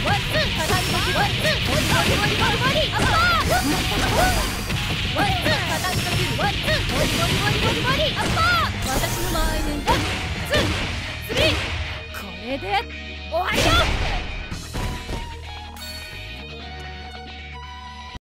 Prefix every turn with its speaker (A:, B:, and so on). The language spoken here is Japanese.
A: 私の前でワンツースリー、これで終わりだ。